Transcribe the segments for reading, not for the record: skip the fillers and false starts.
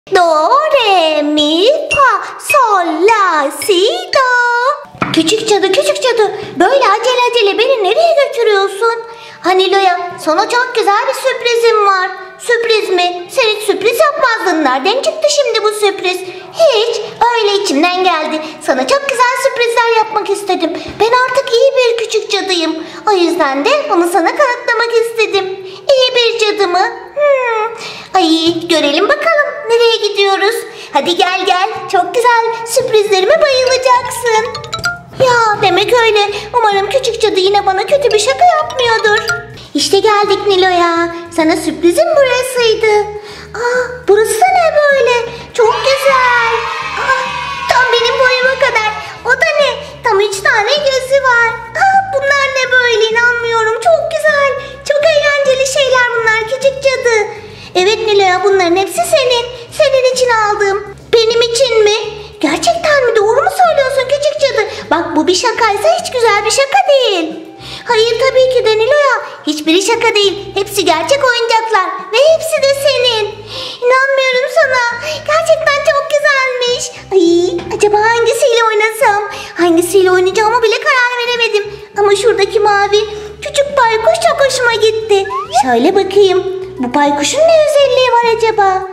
Do, re, mi, fa, sol, la, si, do. Küçük cadı, küçük cadı. Böyle acele acele beni nereye götürüyorsun? Nilo'ya, sana çok güzel bir sürprizim var. Sürpriz mi? Sen hiç sürpriz yapmazdın. Nereden çıktı şimdi bu sürpriz? Hiç. Öyle içimden geldi. Sana çok güzel sürprizler yapmak istedim. Ben artık iyi bir küçük cadıyım. O yüzden de bunu sana kanıtlamak istedim. İyi bir cadı mı? Ay, görelim bakalım. Nereye gidiyoruz? Hadi gel gel. Çok güzel. Sürprizlerime bayılacaksın. Ya demek öyle. Umarım küçük cadı yine bana kötü bir şaka yapmıyordur. İşte geldik Nilo'ya. Sana sürprizim burasıydı. Burası da ne böyle? Çok güzel. Tam benim boyuma kadar. O da ne? Tam 3 tane gözü var. Bunlar ne böyle? İnanmıyorum. Çok güzel. Çok eğlenceli şeyler bunlar küçük cadı. Evet Nilo'ya, bunların hepsi senin. Senin için aldım. Benim için mi? Gerçekten mi? Doğru mu söylüyorsun küçük cadı? Bak, bu bir şakaysa hiç güzel bir şaka değil. Hayır, tabii ki de Nilo'ya. Hiçbiri şaka değil. Hepsi gerçek oyuncaklar. Ve hepsi de senin. İnanmıyorum sana. Gerçekten çok güzelmiş. Ay, acaba hangisiyle oynasam? Hangisiyle oynayacağımı bile karar veremedim. Ama şuradaki mavi küçük baykuş çok hoşuma gitti. Şöyle bakayım. Bu baykuşun ne özelliği var acaba?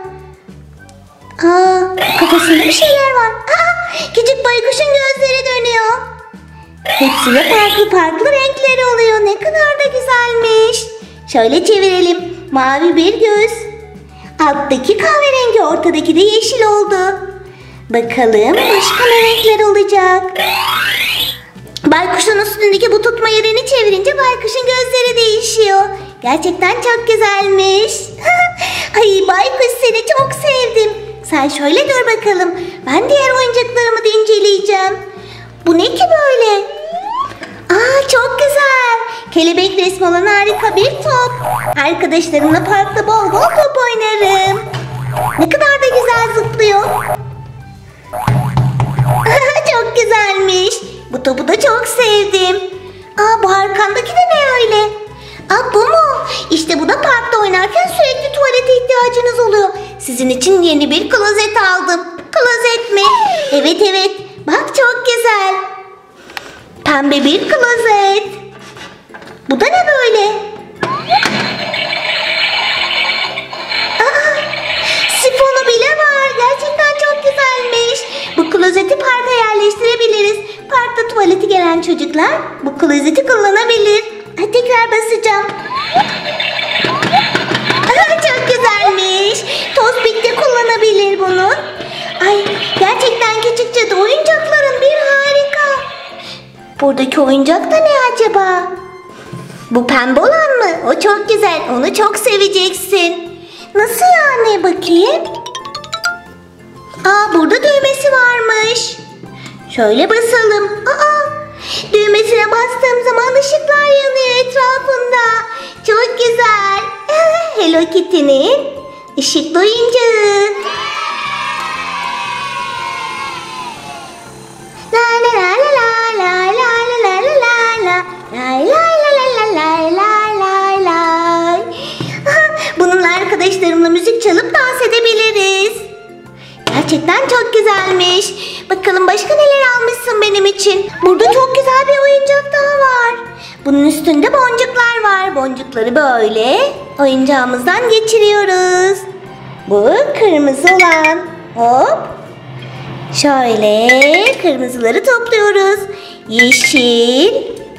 Kafasında bir şeyler var. Küçük baykuşun gözleri dönüyor. Hepsiyle farklı farklı renkleri oluyor. Ne kadar da güzelmiş. Şöyle çevirelim. Mavi bir göz. Alttaki kahverengi, ortadaki de yeşil oldu. Bakalım başka ne renkler olacak? Baykuşun üstündeki bu tutma yerini çevirince baykuşun gözleri değişiyor. Gerçekten çok güzelmiş. Ay baykuş, seni çok sevdim. Sen şöyle dur bakalım. Ben diğer oyuncaklarımı da inceleyeceğim. Bu ne ki böyle? Çok güzel. Kelebek resmi olan harika bir top. Arkadaşlarımla parkta bol bol top oynarım. Ne kadar da güzel zıplıyor. Çok güzelmiş. Bu topu da çok sevdim. Bu arkandaki de ne öyle? Bu mu? İşte bu da parkta oynarken sürekli tuvalete ihtiyacınız oluyor. Sizin için yeni bir klozet aldım. Klozet mi? Evet evet. Bak çok güzel. Pembe bir klozet. Bu da ne böyle? Sifonu bile var. Gerçekten çok güzelmiş. Bu klozeti parka yerleştirebiliriz. Parkta tuvaleti gelen çocuklar bu klozeti kullanabilir. Tekrar basacağım. Çok güzelmiş. Tospik de kullanabilir bunu. Ay, gerçekten küçük cadı, oyuncakların bir harika. Buradaki oyuncak da ne acaba? Bu pembe olan mı? O çok güzel. Onu çok seveceksin. Nasıl yani? Bakayım. Burada düğmesi varmış. Şöyle basalım. Düğmesine bastığım zaman ışıklar yanıyor etrafında. Çok güzel. Hello Kitty'nin ışıklı oyuncağı. La la la la la la la la la la la la la la la. Bununla arkadaşlarımla müzik çalıp dans edebiliriz. Gerçekten çok güzelmiş. Bakalım başka neler almışsın benim için. Burada çok güzel bir oyuncak daha var. Bunun üstünde boncuklar var. Boncukları böyle oyuncağımızdan geçiriyoruz. Bu kırmızı olan. Hop. Şöyle kırmızıları topluyoruz. Yeşil.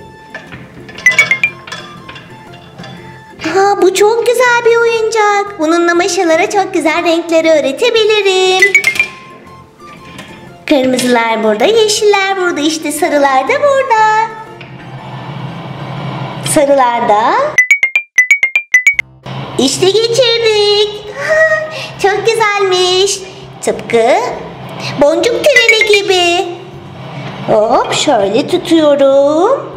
Bu çok güzel bir oyuncak. Bununla maşalara çok güzel renkleri öğretebilirim. Kırmızılar burada, yeşiller burada, işte sarılar da burada. Sarılar da. İşte geçirdik. Çok güzelmiş. Tıpkı boncuk treni gibi. Hop, şöyle tutuyorum.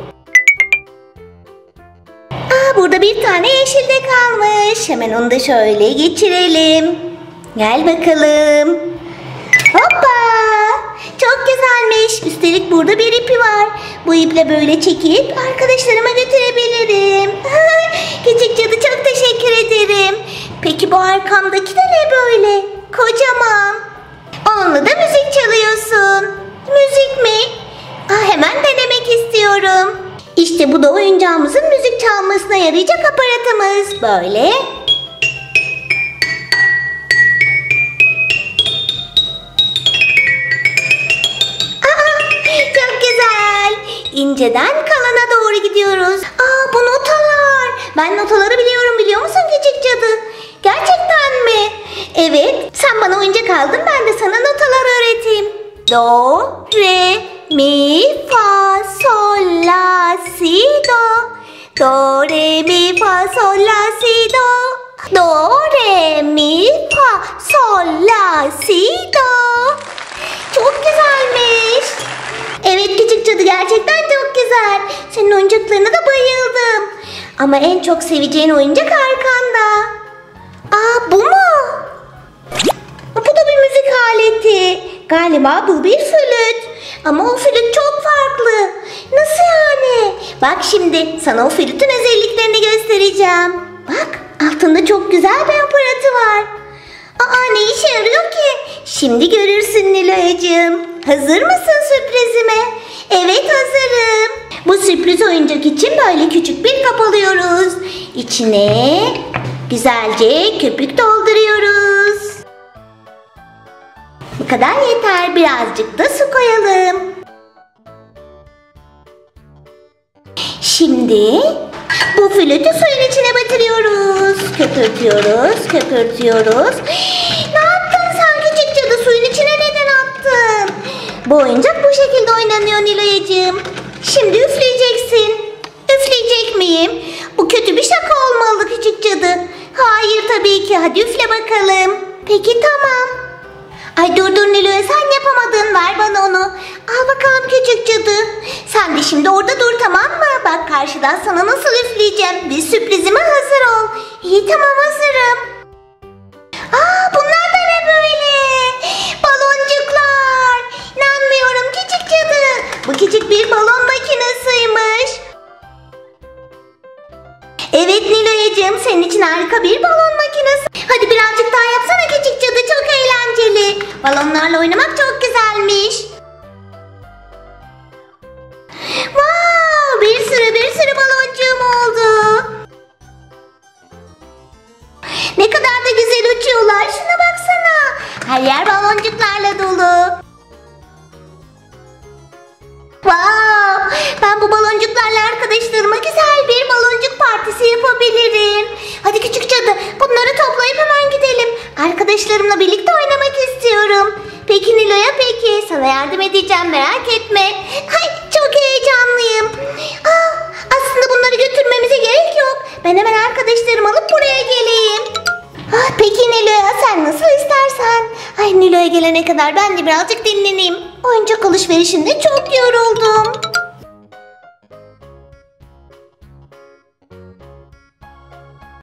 Burada bir tane yeşil de kalmış. Hemen onu da şöyle geçirelim. Gel bakalım. Hoppa! Çok güzelmiş. Üstelik burada bir ipi var. Bu iple böyle çekip arkadaşlarıma götürebilirim. Küçük cadı, çok teşekkür ederim. Peki bu arkamdaki de ne böyle? Kocaman. Onunla da müzik çalıyorsun. Müzik mi? Hemen denemek istiyorum. İşte bu da oyuncağımızın müzik çalmasına yarayacak aparatımız. Böyle. Çok güzel. İnceden kalana doğru gidiyoruz. Bu notalar. Ben notaları biliyorum, biliyor musun küçük cadı? Gerçekten mi? Evet. Sen bana oyuncak aldın, ben de sana notalar öğreteyim. Do, re, mi, fa, sol, la, si, do. Do, re, mi, fa, sol, la, si, do. Do, re, mi, fa, sol, la, si, do. Çok güzelmiş. Evet küçük cadı, gerçekten çok güzel. Senin oyuncaklarına da bayıldım. Ama en çok seveceğin oyuncak arkanda. Bu mu? Bu da bir müzik aleti. Galiba bu bir flüt. Ama o flüt çok farklı. Nasıl yani? Bak şimdi sana o flütün özelliklerini göstereceğim. Bak, altında çok güzel bir aparatı var. Ne işe yarıyor ki? Şimdi görürsün Nilo'cığım. Hazır mısın sürprizime? Evet, hazırım. Bu sürpriz oyuncak için böyle küçük bir kap alıyoruz. İçine güzelce köpük dolduruyoruz. Bu kadar yeter. Birazcık da su koyalım. Şimdi bu flütü suyun içine batırıyoruz. Köpürtüyoruz, köpürtüyoruz. Ne yaptın sen küçük cadı? Suyun içine neden attın? Bu oyuncak bu şekilde oynanıyor Nilo'cığım. Şimdi üfleyeceksin. Üfleyecek miyim? Bu kötü bir şaka olmalı küçük cadı. Hayır tabii ki. Hadi üfle bakalım. Peki tamam. Dur Nilo'ya, sen yapamadın. Ver bana onu. Al bakalım küçük cadı. Sen de şimdi orada dur, tamam mı? Bak, karşıdan sana nasıl üfleyeceğim. Bir sürprizime hazır ol. İyi, tamam, hazırım. Bunlar da ne böyle? Baloncuklar. İnanmıyorum küçük cadı. Bu küçük bir balon makinesiymiş. Evet Nilo'cığım, senin için harika bir balon makinesi. Hadi birazcık daha yapsana küçük cadı, çok eğlenceli. Balonlarla oynamak çok güzelmiş. Wow, bir sürü baloncuğum oldu. Ne kadar da güzel uçuyorlar, şuna baksana. Her yer baloncuklarla dolu. Wow, ben bu baloncuklarla arkadaşlarıma güzel bir baloncuk partisi yapabilirim. Hadi küçük cadı, bunları toplayıp hemen gidelim. Arkadaşlarımla birlikte oynamak istiyorum. Peki Nilo'ya, peki. Sana yardım edeceğim, merak etme. Çok heyecanlıyım. Aslında bunları götürmemize gerek yok. Ben hemen arkadaşlarımı alıp buraya geleyim. Peki Nilo'ya, sen nasıl istersen. Nilo'ya gelene kadar ben de birazcık dinleneyim. Oyuncak alışverişinde çok yoruldum.